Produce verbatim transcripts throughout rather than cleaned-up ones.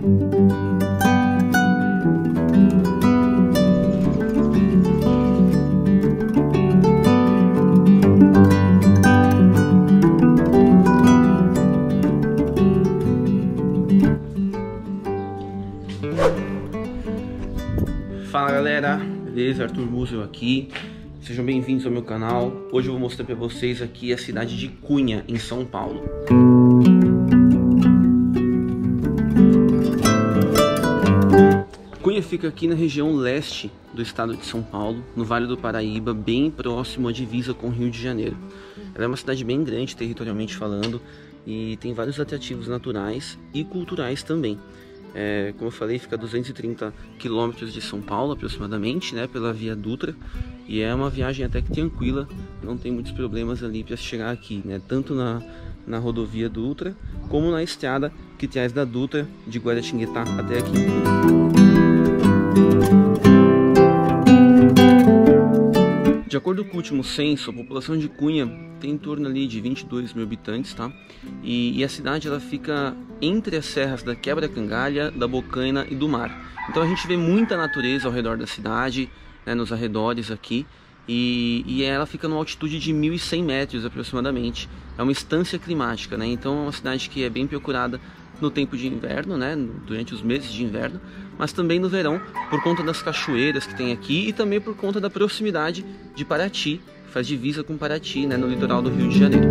Fala galera, beleza? Arthur Musel aqui, sejam bem-vindos ao meu canal. Hoje eu vou mostrar para vocês aqui a cidade de Cunha, em São Paulo. Cunha fica aqui na região leste do estado de São Paulo, no Vale do Paraíba, bem próximo à divisa com o Rio de Janeiro. Ela é uma cidade bem grande, territorialmente falando, e tem vários atrativos naturais e culturais também. É, como eu falei, fica a duzentos e trinta quilômetros de São Paulo aproximadamente, né, pela Via Dutra, e é uma viagem até que tranquila, não tem muitos problemas ali para chegar aqui, né, tanto na, na rodovia Dutra como na estrada que traz da Dutra de Guaratinguetá até aqui. De acordo com o último censo, a população de Cunha tem em torno ali de vinte e dois mil habitantes, tá? E, e a cidade ela fica entre as serras da Quebra-Cangalha, da Bocaina e do Mar. Então a gente vê muita natureza ao redor da cidade, né, nos arredores aqui, e, e ela fica numa altitude de mil e cem metros aproximadamente. É uma estância climática, né? Então é uma cidade que é bem procurada no tempo de inverno, né, durante os meses de inverno, mas também no verão, por conta das cachoeiras que tem aqui e também por conta da proximidade de Paraty, que faz divisa com Paraty, né, no litoral do Rio de Janeiro.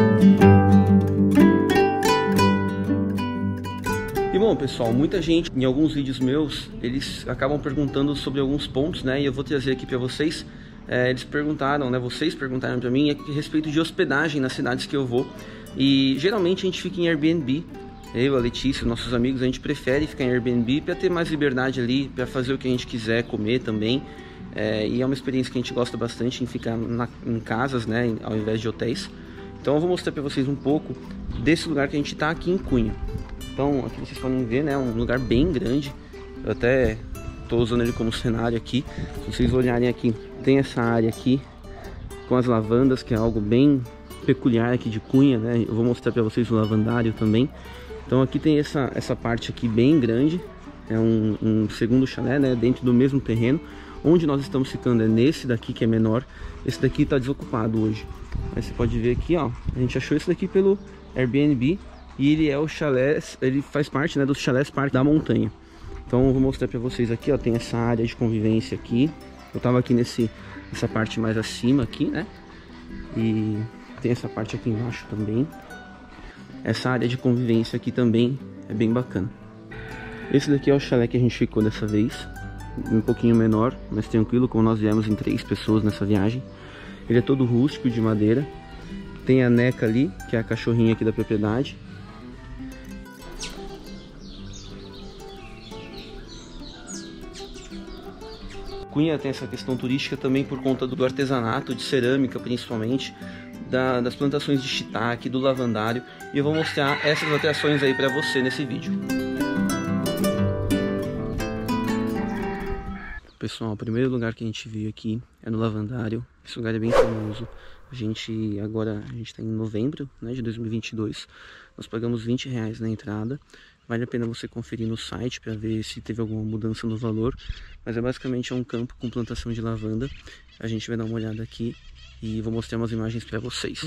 E bom, pessoal, muita gente, em alguns vídeos meus, eles acabam perguntando sobre alguns pontos, né, e eu vou trazer aqui para vocês. É, eles perguntaram, né, vocês perguntaram para mim a respeito de hospedagem nas cidades que eu vou, e geralmente a gente fica em Airbnb. Eu, a Letícia, nossos amigos, a gente prefere ficar em Airbnb para ter mais liberdade ali, para fazer o que a gente quiser, comer também. É, e é uma experiência que a gente gosta bastante em ficar na, em casas, né, ao invés de hotéis. Então eu vou mostrar para vocês um pouco desse lugar que a gente está aqui em Cunha. Então aqui vocês podem ver, né, um lugar bem grande. Eu até estou usando ele como cenário aqui. Se vocês olharem aqui, tem essa área aqui com as lavandas, que é algo bem peculiar aqui de Cunha, né. Eu vou mostrar para vocês o lavandário também. Então aqui tem essa, essa parte aqui bem grande, é um, um segundo chalé, né, dentro do mesmo terreno. Onde nós estamos ficando é nesse daqui que é menor, esse daqui está desocupado hoje. Aí você pode ver aqui, ó, a gente achou esse daqui pelo Airbnb e ele é o chalé, ele faz parte, né, dos chalés Parque da Montanha. Então eu vou mostrar para vocês aqui, ó, tem essa área de convivência aqui. Eu tava aqui nesse, nessa parte mais acima aqui, né, e tem essa parte aqui embaixo também. Essa área de convivência aqui também é bem bacana. Esse daqui é o chalé que a gente ficou dessa vez, um pouquinho menor, mas tranquilo, como nós viemos em três pessoas nessa viagem. Ele é todo rústico, de madeira. Tem a Neca ali, que é a cachorrinha aqui da propriedade. Cunha tem essa questão turística também por conta do artesanato, de cerâmica principalmente, Da, das plantações de shiitake, do lavandário, e eu vou mostrar essas atrações aí para você nesse vídeo. Pessoal, o primeiro lugar que a gente veio aqui é no lavandário. Esse lugar é bem famoso. A gente agora a gente está em novembro, né, de dois mil e vinte e dois. Nós pagamos vinte reais na entrada. Vale a pena você conferir no site para ver se teve alguma mudança no valor. Mas é basicamente um campo com plantação de lavanda. A gente vai dar uma olhada aqui e vou mostrar umas imagens para vocês.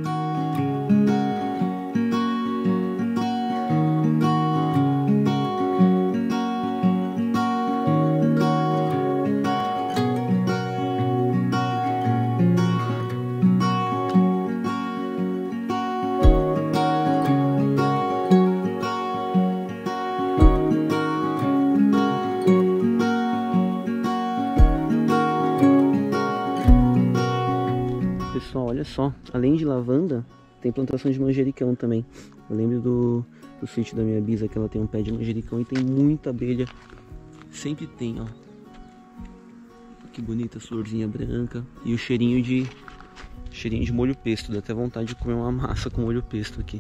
Pessoal, olha só, além de lavanda, tem plantação de manjericão também. Eu lembro do, do sítio da minha bisa, que ela tem um pé de manjericão e tem muita abelha. Sempre tem, ó. Que bonita florzinha branca. E o cheirinho de cheirinho de molho pesto. Dá até vontade de comer uma massa com molho pesto aqui.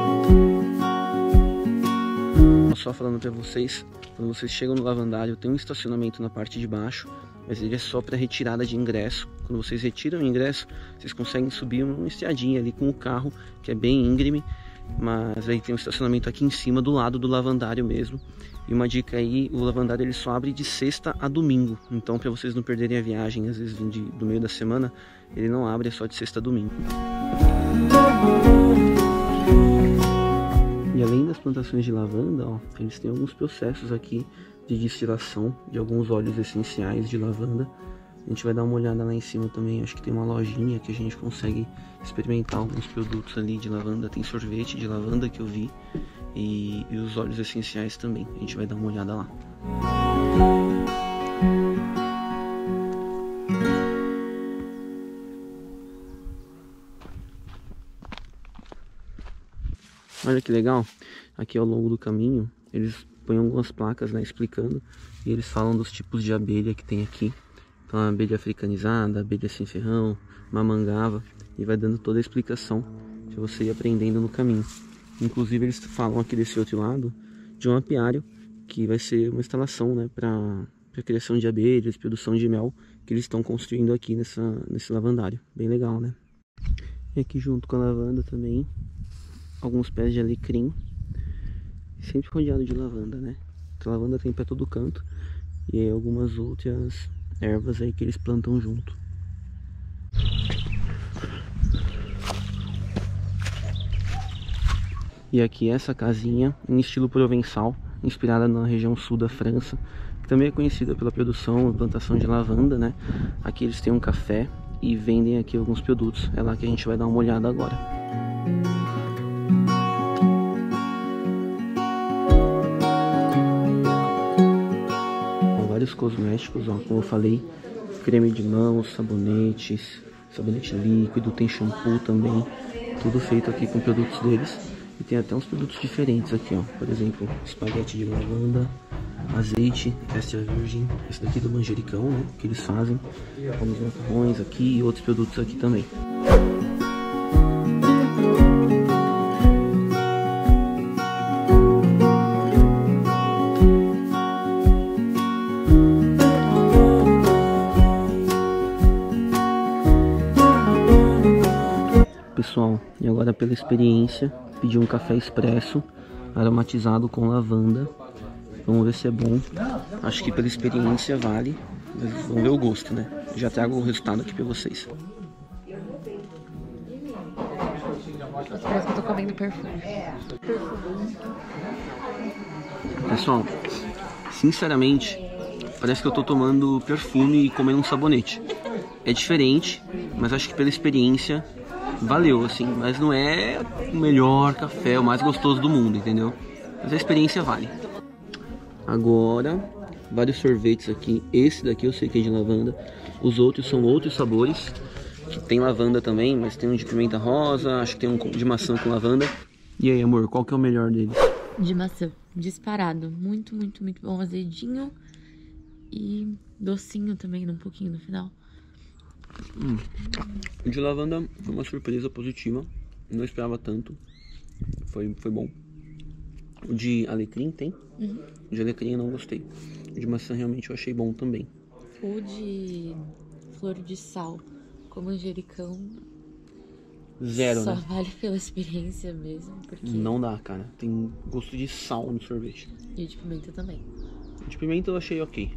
Só falando pra vocês, quando vocês chegam no lavandário, tem um estacionamento na parte de baixo, mas ele é só para retirada de ingresso. Quando vocês retiram o ingresso, vocês conseguem subir uma estradinha ali com o carro, que é bem íngreme, mas aí tem um estacionamento aqui em cima do lado do lavandário mesmo. E uma dica aí, o lavandário ele só abre de sexta a domingo, então para vocês não perderem a viagem, às vezes vim de, do meio da semana, ele não abre, é só de sexta a domingo. E além das plantações de lavanda, ó, eles têm alguns processos aqui de destilação de alguns óleos essenciais de lavanda. A gente vai dar uma olhada lá em cima também, acho que tem uma lojinha que a gente consegue experimentar alguns produtos ali de lavanda. Tem sorvete de lavanda que eu vi e, e os óleos essenciais também, a gente vai dar uma olhada lá. Olha que legal, aqui ao longo do caminho eles põem algumas placas, né, explicando, e eles falam dos tipos de abelha que tem aqui. Então a abelha africanizada, abelha sem ferrão, mamangava, e vai dando toda a explicação para você ir aprendendo no caminho. Inclusive eles falam aqui desse outro lado de um apiário, que vai ser uma instalação, né, para a criação de abelhas, produção de mel, que eles estão construindo aqui nessa, nesse lavandário. Bem legal, né? E aqui junto com a lavanda também, alguns pés de alecrim, sempre rodeado de lavanda, né? A lavanda tem para todo canto, e aí algumas outras ervas aí que eles plantam junto. E aqui essa casinha em estilo provençal, inspirada na região sul da França, que também é conhecida pela produção e plantação de lavanda, né? Aqui eles têm um café e vendem aqui alguns produtos, é lá que a gente vai dar uma olhada agora. Vários cosméticos, ó, como eu falei, creme de mãos, sabonetes, sabonete líquido, tem shampoo também, tudo feito aqui com produtos deles. E tem até uns produtos diferentes aqui, ó, por exemplo, espaguete de lavanda, azeite extra virgem, esse daqui do manjericão, né, que eles fazem, alguns macarrões aqui e outros produtos aqui também. Pessoal, e agora pela experiência, pedi um café expresso aromatizado com lavanda. Vamos ver se é bom. Acho que pela experiência vale, mas vamos ver o gosto, né? Já trago o resultado aqui pra vocês. Parece que eu tô comendo perfume. Pessoal, sinceramente, parece que eu tô tomando perfume e comendo um sabonete. É diferente, mas acho que pela experiência valeu, assim, mas não é o melhor café, o mais gostoso do mundo, entendeu? Mas a experiência vale. Agora, vários sorvetes aqui. Esse daqui eu sei que é de lavanda. Os outros são outros sabores, que tem lavanda também, mas tem um de pimenta rosa, acho que tem um de maçã com lavanda. E aí, amor, qual que é o melhor deles? De maçã, disparado. Muito, muito, muito bom. Azedinho e docinho também, um pouquinho no final. Hum. O de lavanda foi uma surpresa positiva, não esperava tanto, foi, foi bom. O de alecrim tem? Uhum. O de alecrim eu não gostei. O de maçã realmente eu achei bom também. O de flor de sal com manjericão, zero, só né? vale pela experiência mesmo, porque... Não dá, cara, tem gosto de sal no sorvete. E o de pimenta também. O de pimenta eu achei ok.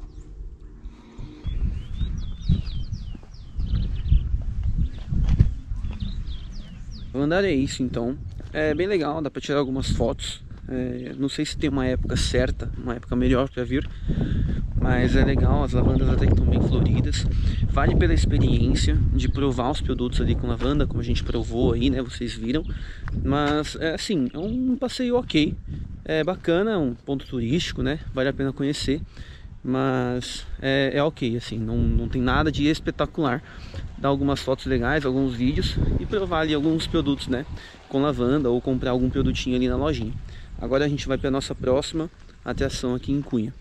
O lavandário é isso, então. É bem legal, dá pra tirar algumas fotos. É, não sei se tem uma época certa, uma época melhor pra vir, mas é legal, as lavandas até que estão bem floridas. Vale pela experiência de provar os produtos ali com lavanda, como a gente provou aí, né, vocês viram. Mas, é assim, é um passeio ok, é bacana, um ponto turístico, né, vale a pena conhecer. Mas é, é ok, assim, não, não tem nada de espetacular. Dar algumas fotos legais, alguns vídeos e provar ali alguns produtos, né, com lavanda, ou comprar algum produtinho ali na lojinha. Agora a gente vai para a nossa próxima atração aqui em Cunha.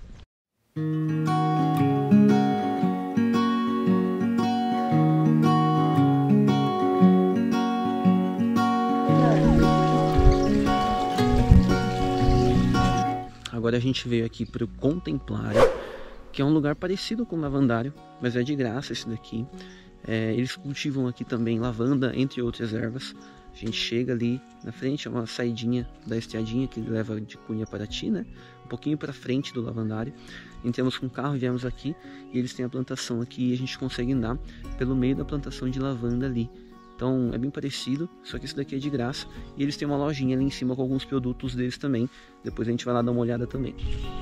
Agora a gente veio aqui para o Contemplário, que é um lugar parecido com o lavandário, mas é de graça esse daqui. É, eles cultivam aqui também lavanda, entre outras ervas. A gente chega ali na frente, é uma saidinha da estradinha que leva de Cunha para Paraty, né? Um pouquinho para frente do lavandário. Entramos com o carro, viemos aqui e eles têm a plantação aqui e a gente consegue andar pelo meio da plantação de lavanda ali. Então é bem parecido, só que isso daqui é de graça. E eles têm uma lojinha ali em cima com alguns produtos deles também. Depois a gente vai lá dar uma olhada também.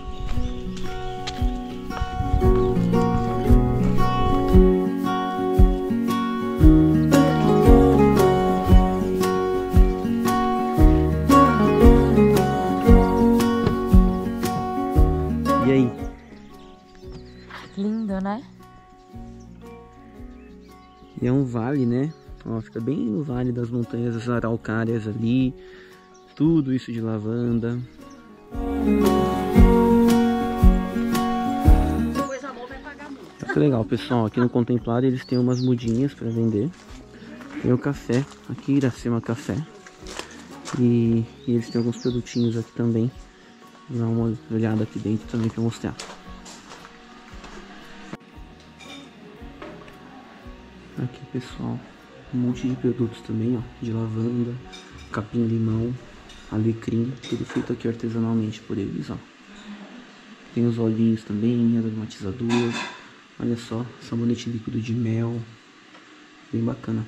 E aí? Lindo, né? E é um vale, né? Ó, fica bem no vale das montanhas das araucárias ali. Tudo isso de lavanda. Que legal, pessoal. Aqui no Contemplado eles têm umas mudinhas para vender. Tem o café, aqui Iracema Café. E, e eles têm alguns produtinhos aqui também. Vou dar uma olhada aqui dentro também para mostrar. Aqui, pessoal, um monte de produtos também, ó, de lavanda, capim-limão, alecrim, tudo feito aqui artesanalmente por eles, ó. Tem os olhinhos também, aromatizador, olha só, sabonete líquido de mel, bem bacana.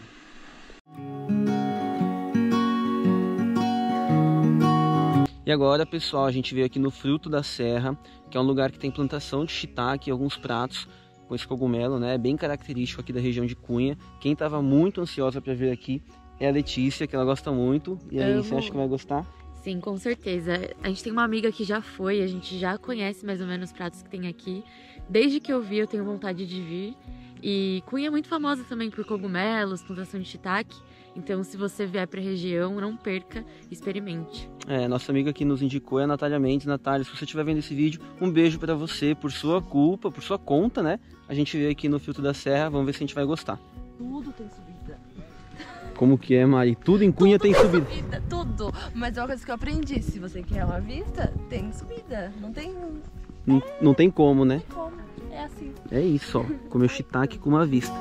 E agora, pessoal, a gente veio aqui no Fruto da Serra, que é um lugar que tem plantação de shiitake e alguns pratos com esse cogumelo, né? Bem característico aqui da região de Cunha. Quem estava muito ansiosa para vir aqui é a Letícia, que ela gosta muito. E aí, Amo. Você acha que vai gostar? Sim, com certeza. A gente tem uma amiga que já foi, a gente já conhece mais ou menos os pratos que tem aqui. Desde que eu vi, eu tenho vontade de vir. E Cunha é muito famosa também por cogumelos, plantação de shiitake. Então, se você vier para a região, não perca, experimente. É, nossa amiga que nos indicou é a Natália Mendes. Natália, se você estiver vendo esse vídeo, um beijo para você, por sua culpa, por sua conta, né? A gente veio aqui no Fruto da Serra, vamos ver se a gente vai gostar. Tudo tem subida. Como que é, Mari? Tudo em Cunha Tudo tem subida. subida. Tudo. Mas é uma coisa que eu aprendi. Se você quer uma vista, tem subida. Não tem, Não, não tem como, né? como. É assim. É isso, ó. Comer shiitake com uma vista.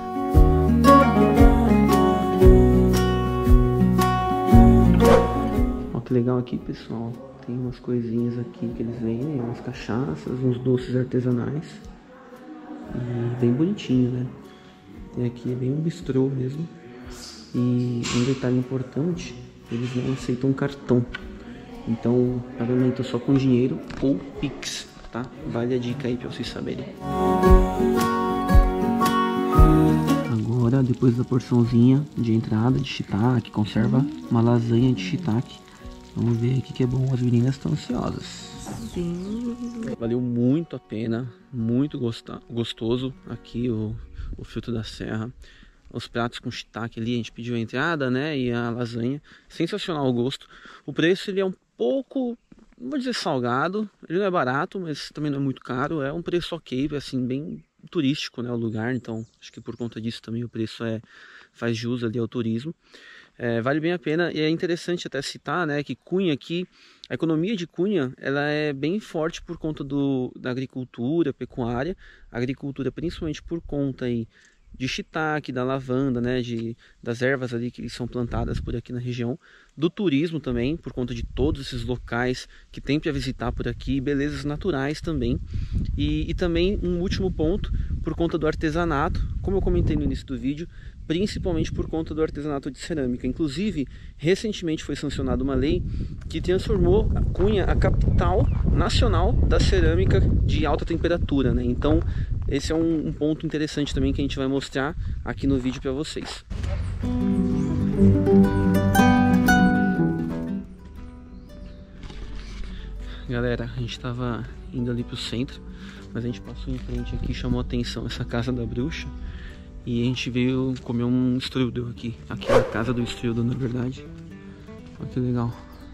Ó que legal aqui, pessoal. Tem umas coisinhas aqui que eles vendem, umas cachaças, uns doces artesanais. E bem bonitinho, né? Tem aqui, é bem um bistrô mesmo. E um detalhe importante, eles não aceitam cartão. Então, pagamento só com dinheiro ou Pix, tá? Vale a dica aí pra vocês saberem. Agora, depois da porçãozinha de entrada de shiitake, conserva uma lasanha de shiitake. Vamos ver o que é bom, as meninas estão ansiosas. Sim. Valeu muito a pena, muito gostoso aqui o, o Fruto da Serra. Os pratos com shiitake ali, a gente pediu a entrada, né, e a lasanha. Sensacional o gosto. O preço ele é um pouco, não vou dizer salgado, ele não é barato, mas também não é muito caro. É um preço ok, assim, bem turístico, né, o lugar. Então, acho que por conta disso também o preço é, faz jus ali ao turismo. É, vale bem a pena e é interessante até citar, né, que Cunha aqui, a economia de Cunha, ela é bem forte por conta do, da agricultura, pecuária, a agricultura principalmente por conta aí de shiitake, da lavanda, né, de, das ervas ali que são plantadas por aqui na região, do turismo também, por conta de todos esses locais que tem para visitar por aqui, belezas naturais também, e, e também um último ponto, por conta do artesanato, como eu comentei no início do vídeo, principalmente por conta do artesanato de cerâmica. Inclusive, recentemente foi sancionada uma lei que transformou a Cunha a capital nacional da cerâmica de alta temperatura, né? Então, esse é um, um ponto interessante também que a gente vai mostrar aqui no vídeo para vocês. Galera, a gente estava indo ali para o centro, mas a gente passou em frente aqui, chamou a atenção essa casa da bruxa. E a gente veio comer um strudel aqui. Aqui é a casa do strudel, na verdade. Olha que legal.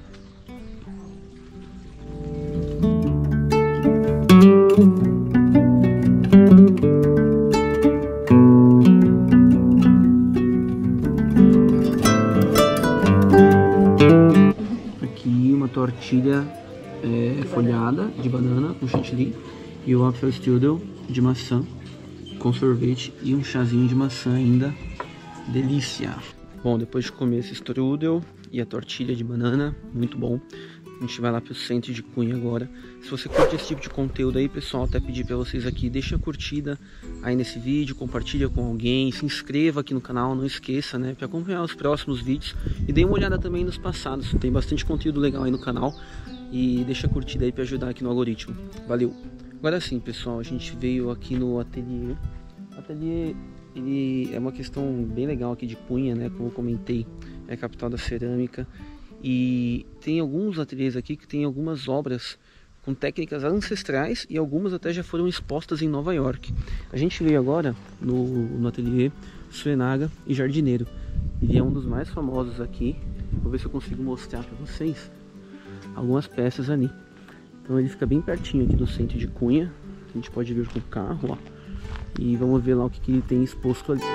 Aqui uma tortilha é, folhada de banana com chantilly. E o apple strudel de maçã com sorvete e um chazinho de maçã ainda. Delícia! Bom, depois de comer esse strudel e a tortilha de banana, muito bom, a gente vai lá pro centro de Cunha agora. Se você curte esse tipo de conteúdo aí, pessoal, até pedir para vocês aqui, deixa a curtida aí nesse vídeo, compartilha com alguém, se inscreva aqui no canal, não esqueça, né, para acompanhar os próximos vídeos e dê uma olhada também nos passados, tem bastante conteúdo legal aí no canal e deixa a curtida aí para ajudar aqui no algoritmo. Valeu! Agora sim, pessoal, a gente veio aqui no ateliê. O ateliê, ele é uma questão bem legal aqui de Cunha, né, como eu comentei, é a capital da cerâmica. E tem alguns ateliês aqui que tem algumas obras com técnicas ancestrais e algumas até já foram expostas em Nova York. A gente veio agora no, no ateliê Suenaga e Jardineiro. Ele é um dos mais famosos aqui. Vou ver se eu consigo mostrar para vocês algumas peças ali. Então ele fica bem pertinho aqui do centro de Cunha. A gente pode vir com o carro, ó. E vamos ver lá o que, que ele tem exposto ali.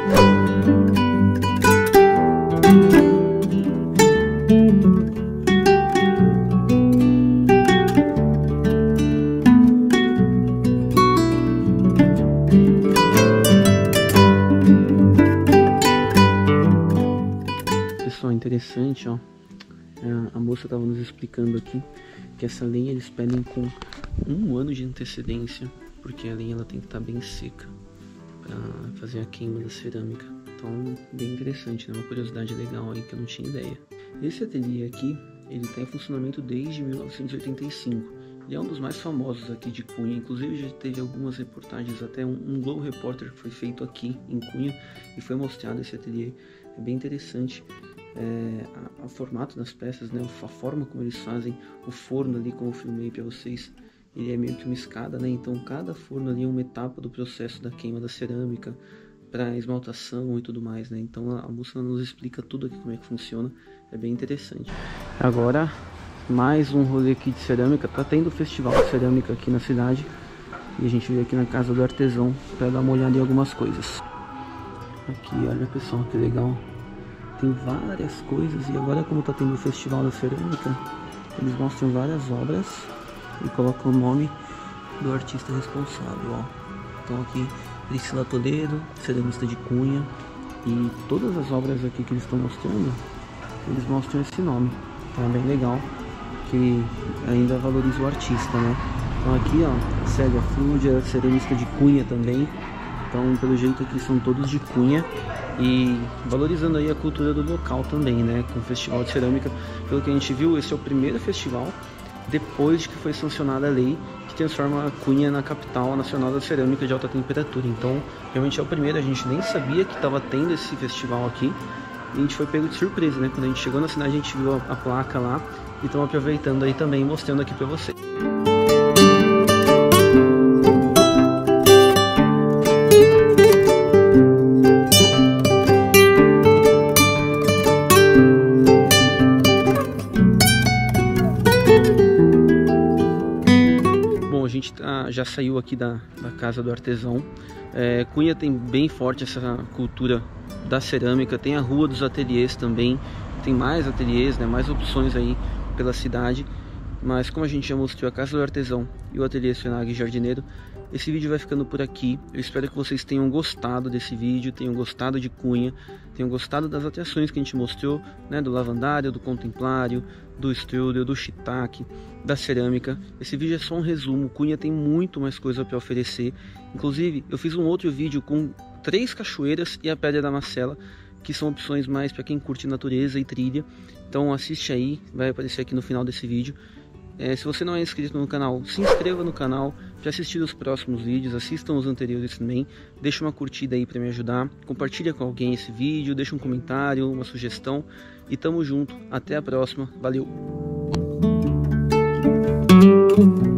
Pessoal, interessante, ó. A moça estava nos explicando aqui que essa lenha eles pedem com um ano de antecedência, porque a lenha ela tem que estar bem seca para fazer a queima da cerâmica. Então, bem interessante, né? Uma curiosidade legal aí que eu não tinha ideia. Esse ateliê aqui, ele está em funcionamento desde mil novecentos e oitenta e cinco. Ele é um dos mais famosos aqui de Cunha, inclusive já teve algumas reportagens, até um, um Globo Repórter que foi feito aqui em Cunha e foi mostrado esse ateliê. É bem interessante. É, a, a formato das peças, né, a forma como eles fazem o forno ali, como eu filmei para vocês, ele é meio que uma escada, né, então cada forno ali é uma etapa do processo da queima da cerâmica para esmaltação e tudo mais, né, então a, a moça nos explica tudo aqui como é que funciona, é bem interessante. Agora mais um rolê aqui de cerâmica, tá tendo festival de cerâmica aqui na cidade e a gente veio aqui na casa do artesão para dar uma olhada em algumas coisas. Aqui, olha pessoal, que legal. Tem várias coisas e agora como está tendo o Festival da Cerâmica, eles mostram várias obras e colocam o nome do artista responsável, ó. Então aqui, Priscila Toledo, ceramista de Cunha, e todas as obras aqui que eles estão mostrando, eles mostram esse nome. Então é bem legal, que ainda valoriza o artista, né? Então aqui, ó, Célia Flúdia, ceramista de Cunha também. Então, pelo jeito aqui são todos de Cunha e valorizando aí a cultura do local também, né? Com o Festival de Cerâmica, pelo que a gente viu, esse é o primeiro festival depois de que foi sancionada a lei que transforma a Cunha na capital nacional da cerâmica de alta temperatura. Então, realmente é o primeiro, a gente nem sabia que estava tendo esse festival aqui e a gente foi pego de surpresa, né? Quando a gente chegou na cidade, a gente viu a, a placa lá e estão aproveitando aí também, mostrando aqui para vocês. A gente tá, já saiu aqui da, da casa do artesão. É, Cunha tem bem forte essa cultura da cerâmica, tem a Rua dos Ateliês também, tem mais ateliês, né, mais opções aí pela cidade. Mas como a gente já mostrou a casa do artesão e o ateliê Suenaga e Jardineiro, esse vídeo vai ficando por aqui. Eu espero que vocês tenham gostado desse vídeo, tenham gostado de Cunha, tenham gostado das atrações que a gente mostrou, né, do lavandário, do contemplário, do strudel, do shiitake, da cerâmica. Esse vídeo é só um resumo, Cunha tem muito mais coisa para oferecer. Inclusive, eu fiz um outro vídeo com três cachoeiras e a Pedra da Macela, que são opções mais para quem curte natureza e trilha. Então assiste aí, vai aparecer aqui no final desse vídeo. É, se você não é inscrito no canal, se inscreva no canal para assistir os próximos vídeos, assistam os anteriores também, deixa uma curtida aí para me ajudar, compartilha com alguém esse vídeo, deixa um comentário, uma sugestão e tamo junto, até a próxima, valeu!